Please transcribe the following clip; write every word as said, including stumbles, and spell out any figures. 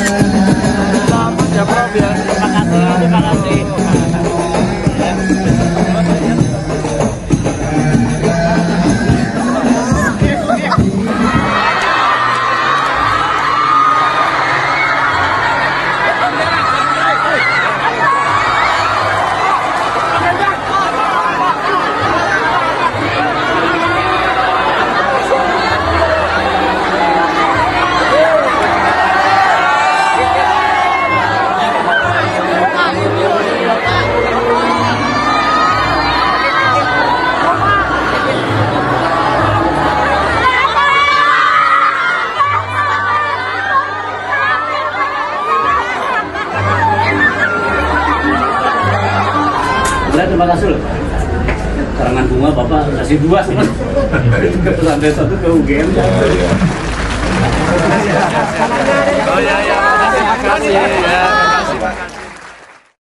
Ya bro, biar terima kasih, terima kasih. Terima kasih loh. Karangan bunga Bapak kasih dua sama ke pesantren satu ke U G M. Oh ya ya, terima kasih.